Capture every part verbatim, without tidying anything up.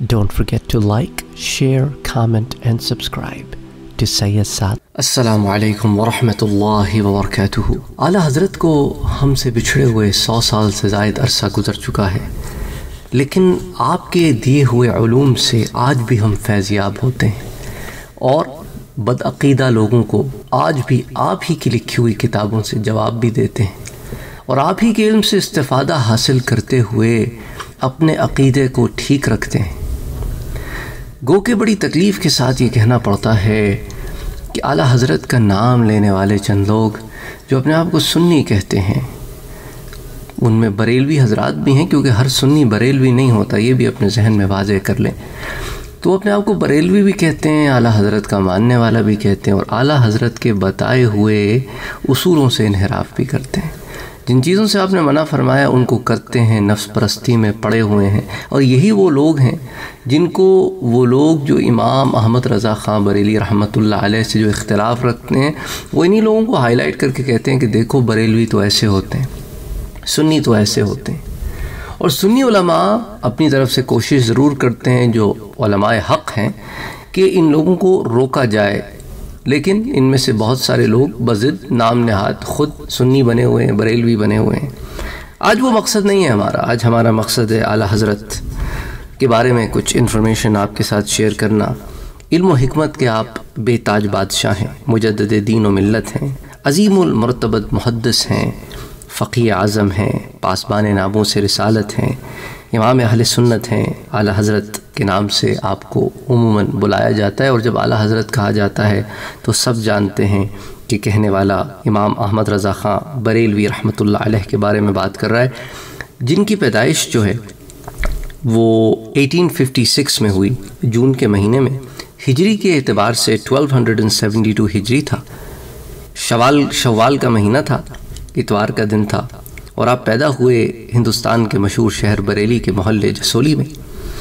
Don't forget to like, share, comment and subscribe to Sayyid Saad. السلام علیکم ورحمۃ اللہ وبرکاتہ. اعلیٰ حضرت کو ہم سے بچھڑے ہوئے سو سال سے زائد عرصہ گزر چکا ہے، لیکن آپ کے دیے ہوئے علوم سے آج بھی ہم فیضیاب ہوتے ہیں اور بدعقیدہ لوگوں کو آج بھی آپ ہی کی لکھی ہوئی کتابوں سے جواب بھی دیتے ہیں اور آپ ہی کے علم سے استفادہ حاصل کرتے ہوئے اپنے عقیدے کو ٹھیک رکھتے ہیں. گو کہ بڑی تکلیف کے ساتھ یہ کہنا پڑتا ہے کہ اعلیٰ حضرت کا نام لینے والے چند لوگ جو اپنے آپ کو سنی کہتے ہیں، ان میں بریلوی حضرات بھی ہیں، کیونکہ ہر سنی بریلوی نہیں ہوتا، یہ بھی اپنے ذہن میں واضح کر لیں. تو اپنے آپ کو بریلوی بھی کہتے ہیں، اعلیٰ حضرت کا ماننے والا بھی کہتے ہیں، اور اعلیٰ حضرت کے بتائے ہوئے اصولوں سے انحراف بھی کرتے ہیں. جن چیزوں سے آپ نے منع فرمایا ان کو کرتے ہیں، نفس پرستی میں پڑے ہوئے ہیں. اور یہی وہ لوگ ہیں جن کو وہ لوگ جو امام احمد رضا خان بریلی رحمۃ اللہ علیہ سے جو اختلاف رکھتے ہیں، وہ انہی لوگوں کو ہائی لائٹ کر کے کہتے ہیں کہ دیکھو بریلوی تو ایسے ہوتے ہیں، سنی تو ایسے ہوتے ہیں. اور سنی علماء اپنی طرف سے کوشش ضرور کرتے ہیں، جو علماء حق ہیں، کہ ان لوگوں کو روکا جائے، لیکن ان میں سے بہت سارے لوگ بضد نام نہاد خود سنی بنے ہوئے ہیں، بریلوی بنے ہوئے ہیں. آج وہ مقصد نہیں ہے ہمارا. آج ہمارا مقصد ہے اعلیٰ حضرت کے بارے میں کچھ انفارمیشن آپ کے ساتھ شیئر کرنا. علم و حکمت کے آپ بے تاج بادشاہ ہیں، مجدد دین و ملت ہیں، عظیم المرتبت محدث ہیں، فقیہ اعظم ہیں، پاسبان ناموس رسالت ہیں، امام اہل سنت ہیں. اعلیٰ حضرت کے نام سے آپ کو عموماً بلایا جاتا ہے، اور جب اعلیٰ حضرت کہا جاتا ہے تو سب جانتے ہیں کہ کہنے والا امام احمد رضا خان بریلوی رحمۃ اللہ علیہ کے بارے میں بات کر رہا ہے، جن کی پیدائش جو ہے وہ اٹھارہ سو چھپن میں ہوئی، جون کے مہینے میں. ہجری کے اعتبار سے بارہ سو بہتر ہجری تھا، شوال شوال کا مہینہ تھا، اتوار کا دن تھا، اور آپ پیدا ہوئے ہندوستان کے مشہور شہر بریلی کے محلے جسولی میں.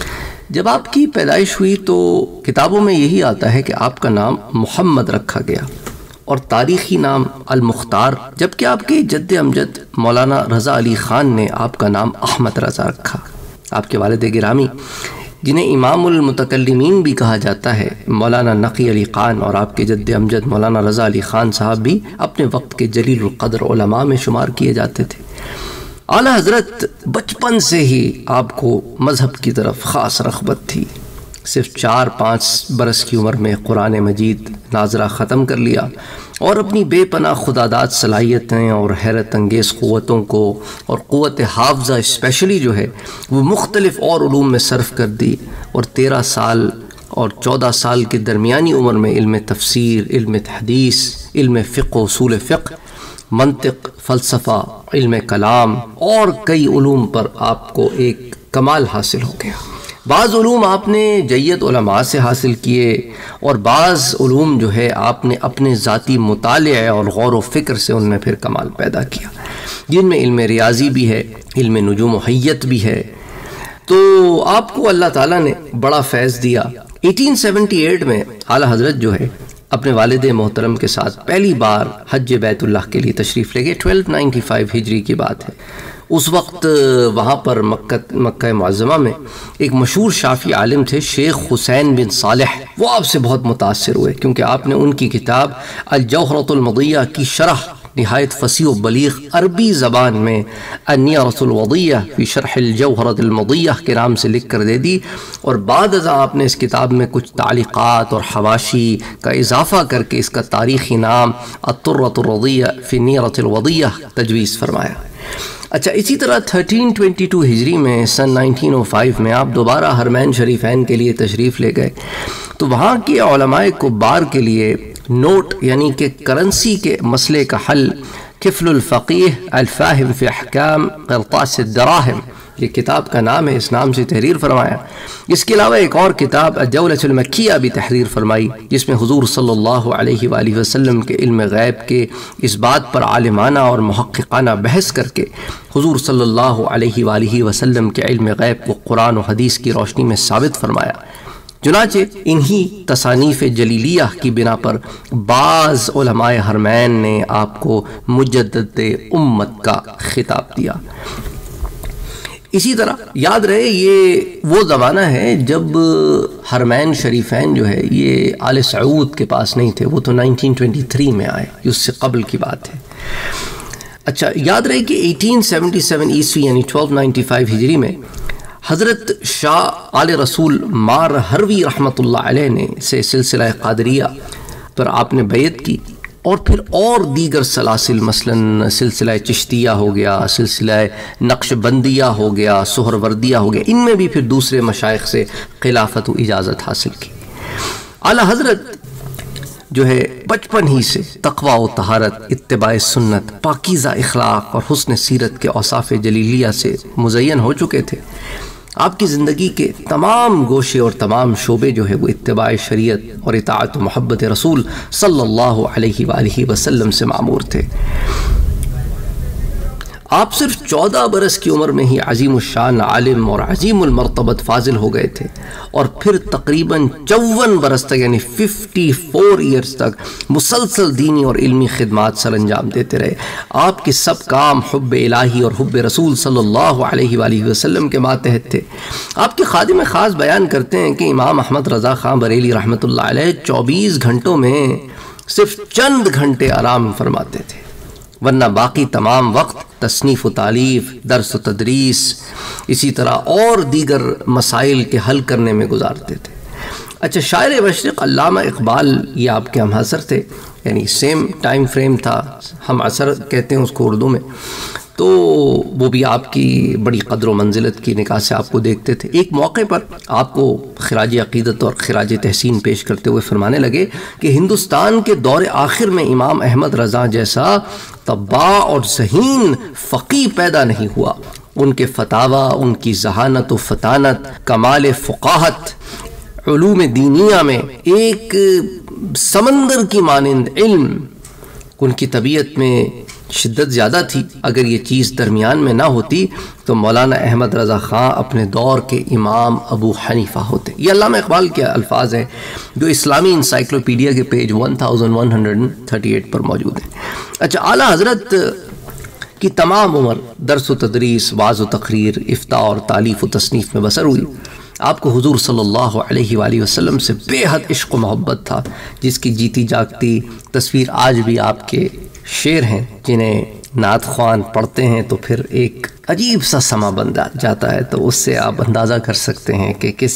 جب آپ کی پیدائش ہوئی تو کتابوں میں یہی آتا ہے کہ آپ کا نام محمد رکھا گیا، اور تاریخی نام المختار، جبکہ آپ کے جد امجد مولانا رضا علی خان نے آپ کا نام احمد رضا رکھا. آپ کے والد گرامی جنہیں امام المتکلمین بھی کہا جاتا ہے، مولانا نقی علی خان، اور آپ کے جد امجد مولانا رضا علی خان صاحب بھی اپنے وقت کے جلیل القدر علماء میں شمار کیے جاتے تھے. اعلیٰ حضرت بچپن سے ہی آپ کو مذہب کی طرف خاص رغبت تھی. صرف چار پانچ برس کی عمر میں قرآن مجید ناظرہ ختم کر لیا، اور اپنی بے پناہ خداداد صلاحیتیں اور حیرت انگیز قوتوں کو، اور قوت حافظہ اسپیشلی جو ہے وہ مختلف اور علوم میں صرف کر دی. اور تیرہ سال اور چودہ سال کے درمیانی عمر میں علم تفسیر، علم حدیث، علم فقہ و اصول فقہ، منطق، فلسفہ، علم کلام اور کئی علوم پر آپ کو ایک کمال حاصل ہو گیا. بعض علوم آپ نے جید علماء سے حاصل کیے، اور بعض علوم جو ہے آپ نے اپنے ذاتی مطالعے اور غور و فکر سے ان میں پھر کمال پیدا کیا، جن میں علم ریاضی بھی ہے، علم نجوم و حیت بھی ہے. تو آپ کو اللہ تعالیٰ نے بڑا فیض دیا. اٹھارہ سو اٹھہتر میں اعلیٰ حضرت جو ہے اپنے والد محترم کے ساتھ پہلی بار حج بیت اللہ کے لیے تشریف لے گئے. بارہ سو پچانوے ہجری کی بات ہے. اس وقت وہاں پر مکہ مکہ معظمہ میں ایک مشہور شافعی عالم تھے، شیخ حسین بن صالح. وہ آپ سے بہت متاثر ہوئے، کیونکہ آپ نے ان کی کتاب الجوہرۃ المضیہ کی شرح نہایت فصیح و بلیغ عربی زبان میں النیرۃ الوضیہ فی شرح الجوہرۃ المضیہ کے نام سے لکھ کر دے دی. اور بعد ازاں آپ نے اس کتاب میں کچھ تعلیقات اور حواشی کا اضافہ کر کے اس کا تاریخی نام الطرۃ الرضیہ فی النیرۃ الوضیہ تجویز فرمایا. اچھا، اسی طرح تھرٹین ٹوینٹی ٹو ہجری میں سن نائنٹین او فائیو میں آپ دوبارہ حرمین شریفین کے لیے تشریف لے گئے. تو وہاں کے علماء کبار کے لیے نوٹ یعنی کہ کرنسی کے مسئلے کا حل، کفل الفقیہ الفاہم فی احکام قرطاس الدراہم، یہ کتاب کا نام ہے، اس نام سے تحریر فرمایا. اس کے علاوہ ایک اور کتاب الجولۃ المکیہ بھی تحریر فرمائی، جس میں حضور صلی اللہ علیہ وآلہ وسلم کے علم غیب کے اس بات پر عالمانہ اور محققانہ بحث کر کے حضور صلی اللہ علیہ وآلہ وسلم کے علم غیب کو قرآن و حدیث کی روشنی میں ثابت فرمایا. چنانچہ انہی تصانیف جلیلیہ کی بنا پر بعض علماء حرمین نے آپ کو مجدد امت کا خطاب دیا. اسی طرح یاد رہے یہ وہ زمانہ ہے جب حرمین شریفین جو ہے یہ آل سعود کے پاس نہیں تھے، وہ تو نائنٹین ٹوینٹی تھری میں آئے، اس سے قبل کی بات ہے۔ اچھا یاد رہے کہ ایٹین سیونٹی سیون عیسوی یعنی ٹویلو نائنٹی فائیو ہجری میں حضرت شاہ آل رسول مار ہروی رحمۃ اللہ علیہ نے سے سلسلہ قادریہ پر آپ نے بیعت کی، اور پھر اور دیگر سلاسل مثلا سلسلہ چشتیہ ہو گیا، سلسلہ نقش بندیہ ہو گیا، سہروردیہ ہو گیا، ان میں بھی پھر دوسرے مشائخ سے خلافت و اجازت حاصل کی۔ اعلیٰ حضرت جو ہے بچپن ہی سے تقوی و طہارت، اتباع سنت، پاکیزہ اخلاق اور حسن سیرت کے اوصاف جلیلیہ سے مزین ہو چکے تھے۔ آپ کی زندگی کے تمام گوشے اور تمام شعبے جو ہے وہ اتباع شریعت اور اطاعت و محبت رسول صلی اللہ علیہ وآلہ وسلم سے معمور تھے۔ آپ صرف چودہ برس کی عمر میں ہی عظیم الشان عالم اور عظیم المرتبت فاضل ہو گئے تھے، اور پھر تقریباً چون برس تک یعنی ففٹی فور ایئرز تک مسلسل دینی اور علمی خدمات سر انجام دیتے رہے۔ آپ کے سب کام حب الہی اور حب رسول صلی اللہ علیہ وآلہ وسلم کے ماتحت تھے۔ آپ کے خادم خاص بیان کرتے ہیں کہ امام احمد رضا خان بریلی رحمۃ اللہ علیہ چوبیس گھنٹوں میں صرف چند گھنٹے آرام فرماتے تھے، ورنہ باقی تمام وقت تصنیف و تالیف، درس و تدریس، اسی طرح اور دیگر مسائل کے حل کرنے میں گزارتے تھے۔ اچھا شاعر مشرق علامہ اقبال یہ آپ کے ہم عصر تھے، یعنی سیم ٹائم فریم تھا، ہم عصر کہتے ہیں اس کو اردو میں، تو وہ بھی آپ کی بڑی قدر و منزلت کی نگاہ سے آپ کو دیکھتے تھے۔ ایک موقع پر آپ کو خراج عقیدت اور خراج تحسین پیش کرتے ہوئے فرمانے لگے کہ ہندوستان کے دور آخر میں امام احمد رضا جیسا طباع اور ذہین فقی پیدا نہیں ہوا۔ ان کے فتاوی، ان کی ذہانت و فطانت، کمال فقاہت، علوم دینیہ میں ایک سمندر کی مانند علم، ان کی طبیعت میں شدت زیادہ تھی۔ اگر یہ چیز درمیان میں نہ ہوتی تو مولانا احمد رضا خان اپنے دور کے امام ابو حنیفہ ہوتے۔ یہ علامہ اقبال کے الفاظ ہیں جو اسلامی انسائکلوپیڈیا کے page one thousand one hundred thirty eight پر موجود ہیں۔ اچھا اعلیٰ حضرت کی تمام عمر درس و تدریس، وعظ و تقریر، افتاء اور تالیف و تصنیف میں بسر ہوئی۔ آپ کو حضور صلی اللہ علیہ وآلہ وسلم سے بے حد عشق و محبت تھا، جس کی جیتی جاگتی تصویر آج بھی آپ کے شعر ہیں، جنہیں نعت خوان پڑھتے ہیں تو پھر ایک عجیب سا سما بن جاتا ہے۔ تو اس سے آپ اندازہ کر سکتے ہیں کہ کس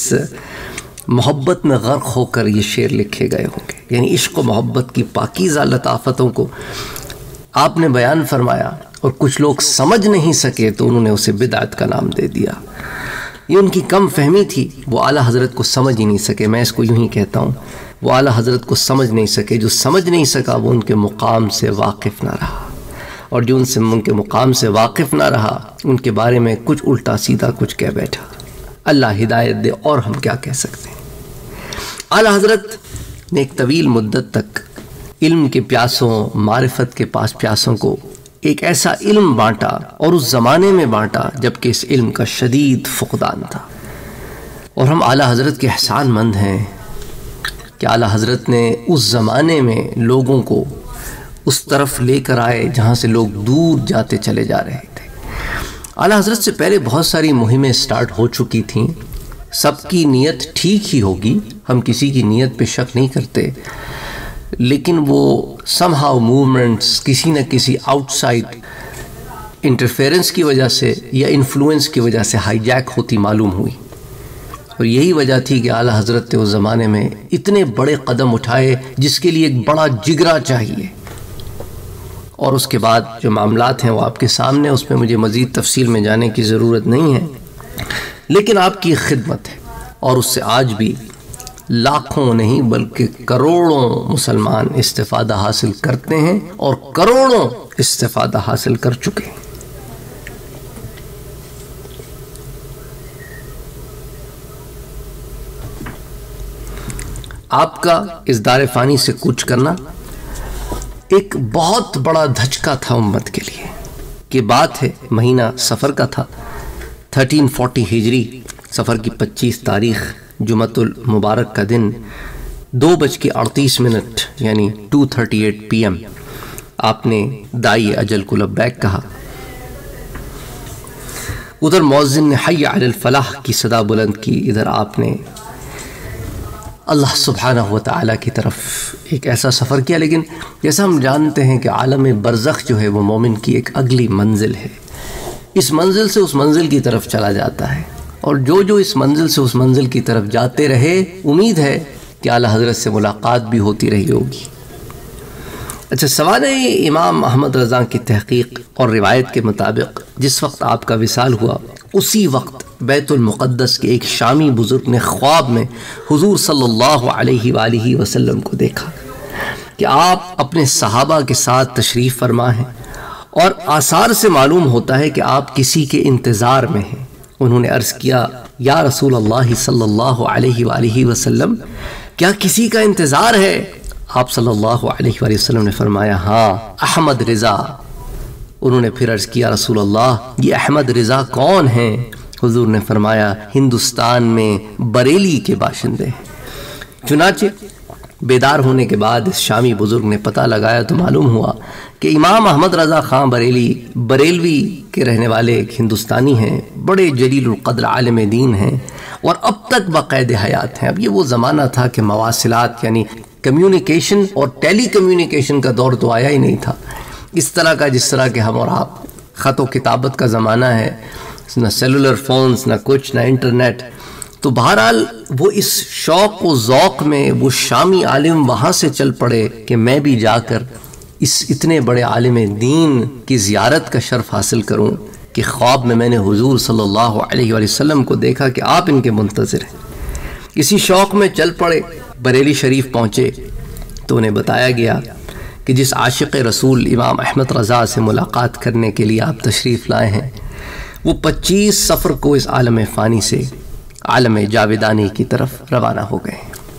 محبت میں غرق ہو کر یہ شعر لکھے گئے ہوں گے۔ یعنی عشق و محبت کی پاکیزہ لطافتوں کو آپ نے بیان فرمایا، اور کچھ لوگ سمجھ نہیں سکے تو انہوں نے اسے بدعت کا نام دے دیا۔ یہ ان کی کم فہمی تھی، وہ اعلیٰ حضرت کو سمجھ ہی نہیں سکے۔ میں اس کو یوں ہی کہتا ہوں، وہ اعلیٰ حضرت کو سمجھ نہیں سکے۔ جو سمجھ نہیں سکا وہ ان کے مقام سے واقف نہ رہا، اور جو ان سے ان کے مقام سے واقف نہ رہا ان کے بارے میں کچھ الٹا سیدھا کچھ کہہ بیٹھا۔ اللہ ہدایت دے، اور ہم کیا کہہ سکتے ہیں۔ اعلیٰ حضرت نے ایک طویل مدت تک علم کے پیاسوں، معرفت کے پاس پیاسوں کو ایک ایسا علم بانٹا، اور اس زمانے میں بانٹا جبکہ اس علم کا شدید فقدان تھا۔ اور ہم اعلیٰ حضرت کے احسان مند ہیں کہ اعلیٰ حضرت نے اس زمانے میں لوگوں کو اس طرف لے کر آئے جہاں سے لوگ دور جاتے چلے جا رہے تھے۔ اعلیٰ حضرت سے پہلے بہت ساری مہمیں سٹارٹ ہو چکی تھیں، سب کی نیت ٹھیک ہی ہوگی، ہم کسی کی نیت پہ شک نہیں کرتے، لیکن وہ سم ہاؤ موومنٹس کسی نہ کسی آؤٹ سائڈ انٹرفیرنس کی وجہ سے یا انفلوئنس کی وجہ سے ہائی جیک ہوتی معلوم ہوئی، اور یہی وجہ تھی کہ اعلیٰ حضرت نے اس زمانے میں اتنے بڑے قدم اٹھائے جس کے لیے ایک بڑا جگرا چاہیے۔ اور اس کے بعد جو معاملات ہیں وہ آپ کے سامنے، اس میں مجھے مزید تفصیل میں جانے کی ضرورت نہیں ہے، لیکن آپ کی خدمت ہے، اور اس سے آج بھی لاکھوں نہیں بلکہ کروڑوں مسلمان استفادہ حاصل کرتے ہیں اور کروڑوں استفادہ حاصل کر چکے ہیں۔ آپ کا اس دار فانی سے کوچ کرنا ایک بہت بڑا دھچکا تھا امت کے لیے۔ کہ بات ہے مہینہ سفر کا تھا، تھرٹین فورٹی ہجری، سفر کی پچیس تاریخ، جمعۃ المبارک کا دن، دو بج کے اڑتیس منٹ یعنی two thirty eight P M آپ نے دائی اجل کو لبیک کہا۔ ادھر مؤذن نے حی علی الفلاح کی صدا بلند کی، ادھر آپ نے اللہ سبحانہ و تعالیٰ کی طرف ایک ایسا سفر کیا۔ لیکن جیسا ہم جانتے ہیں کہ عالم برزخ جو ہے وہ مومن کی ایک اگلی منزل ہے، اس منزل سے اس منزل کی طرف چلا جاتا ہے، اور جو جو اس منزل سے اس منزل کی طرف جاتے رہے امید ہے کہ اعلیٰ حضرت سے ملاقات بھی ہوتی رہی ہوگی۔ اچھا، سوانح امام احمد رضا کی تحقیق اور روایت کے مطابق جس وقت آپ کا وصال ہوا اسی وقت بیت المقدس کے ایک شامی بزرگ نے خواب میں حضور صلی اللہ علیہ وآلہ وسلم کو دیکھا کہ آپ اپنے صحابہ کے ساتھ تشریف فرما ہیں، اور آثار سے معلوم ہوتا ہے کہ آپ کسی کے انتظار میں ہیں۔ انہوں نے عرض کیا، یا رسول اللہ صلی اللہ علیہ وآلہ وسلم، کیا کسی کا انتظار ہے؟ آپ صلی اللہ علیہ وآلہ وسلم نے فرمایا، ہاں، احمد رضا۔ انہوں نے پھر عرض کیا، رسول اللہ، یہ احمد رضا کون ہیں؟ حضور نے فرمایا، ہندوستان میں بریلی کے باشندے ہیں۔ چنانچہ بیدار ہونے کے بعد اس شامی بزرگ نے پتہ لگایا تو معلوم ہوا کہ امام احمد رضا خان بریلی بریلوی کے رہنے والے ایک ہندوستانی ہیں، بڑے جلیل القدر عالم دین ہیں، اور اب تک باقید حیات ہیں۔ اب یہ وہ زمانہ تھا کہ مواصلات یعنی کمیونیکیشن اور ٹیلی کمیونیکیشن کا دور تو آیا ہی نہیں تھا اس طرح کا جس طرح کہ ہم اور آپ، خط و کتابت کا زمانہ ہے، نہ سیلولر فونز، نہ کچھ، نہ انٹرنیٹ۔ تو بہرحال وہ اس شوق و ذوق میں وہ شامی عالم وہاں سے چل پڑے کہ میں بھی جا کر اس اتنے بڑے عالم دین کی زیارت کا شرف حاصل کروں کہ خواب میں میں نے حضور صلی اللہ علیہ وآلہ وسلم کو دیکھا کہ آپ ان کے منتظر ہیں۔ اسی شوق میں چل پڑے، بریلی شریف پہنچے تو انہیں بتایا گیا کہ جس عاشق رسول امام احمد رضا سے ملاقات کرنے کے لیے آپ تشریف لائے ہیں وہ پچیس سفر کو اس عالم فانی سے عالم جاویدانی کی طرف روانہ ہو گئے۔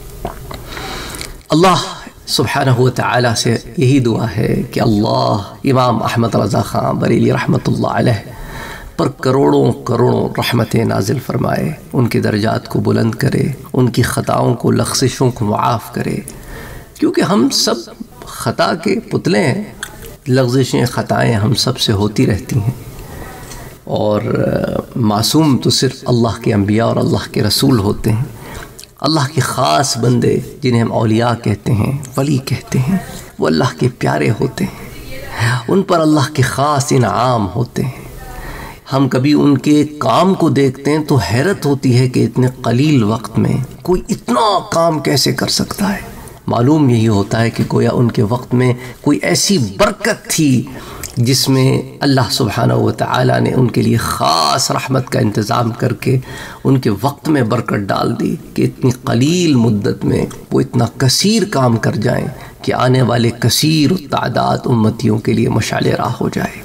اللہ سبحانہ و تعالیٰ سے یہی دعا ہے کہ اللہ امام احمد رضا خان بریلی رحمۃ اللہ علیہ پر کروڑوں کروڑوں رحمتیں نازل فرمائے، ان کے درجات کو بلند کرے، ان کی خطاؤں کو، لغزشوں کو معاف کرے، کیونکہ ہم سب خطا کے پتلے ہیں، لغزشیں خطائیں ہم سب سے ہوتی رہتی ہیں، اور معصوم تو صرف اللہ کے انبیاء اور اللہ کے رسول ہوتے ہیں۔ اللہ کے خاص بندے جنہیں ہم اولیاء کہتے ہیں، ولی کہتے ہیں، وہ اللہ کے پیارے ہوتے ہیں، ان پر اللہ کے خاص انعام ہوتے ہیں۔ ہم کبھی ان کے کام کو دیکھتے ہیں تو حیرت ہوتی ہے کہ اتنے قلیل وقت میں کوئی اتنا کام کیسے کر سکتا ہے۔ معلوم یہی ہوتا ہے کہ گویا ان کے وقت میں کوئی ایسی برکت تھی جس میں اللہ سبحانہ و تعالیٰ نے ان کے لیے خاص رحمت کا انتظام کر کے ان کے وقت میں برکت ڈال دی کہ اتنی قلیل مدت میں وہ اتنا کثیر کام کر جائیں کہ آنے والے کثیر تعداد امتیوں کے لیے مشعل راہ ہو جائے۔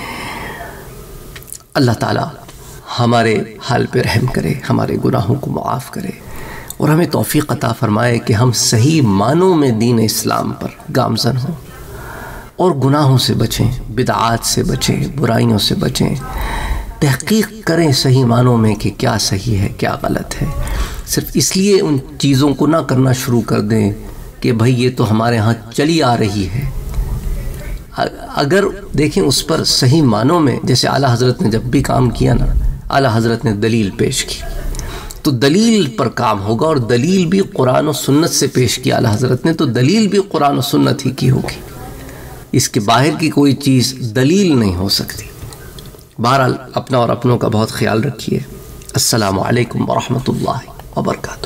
اللہ تعالیٰ ہمارے حال پہ رحم کرے، ہمارے گناہوں کو معاف کرے، اور ہمیں توفیق عطا فرمائے کہ ہم صحیح معنوں میں دین اسلام پر گامزن ہوں اور گناہوں سے بچیں، بدعات سے بچیں، برائیوں سے بچیں، تحقیق کریں صحیح معنوں میں کہ کیا صحیح ہے کیا غلط ہے۔ صرف اس لیے ان چیزوں کو نہ کرنا شروع کر دیں کہ بھئی یہ تو ہمارے ہاں چلی آ رہی ہے۔ اگر دیکھیں اس پر صحیح معنوں میں، جیسے اعلیٰ حضرت نے جب بھی کام کیا نا، اعلیٰ حضرت نے دلیل پیش کی تو دلیل پر کام ہوگا، اور دلیل بھی قرآن و سنت سے پیش کی اعلیٰ حضرت نے، تو دلیل بھی قرآن و سنت ہی کی ہوگی، اس کے باہر کی کوئی چیز دلیل نہیں ہو سکتی۔ بہرحال اپنا اور اپنوں کا بہت خیال رکھیے۔ السلام علیکم ورحمۃ اللہ وبرکاتہ۔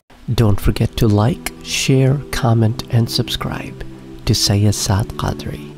Don't forget to like, share, comment and subscribe to Sayyid Saad Qadri.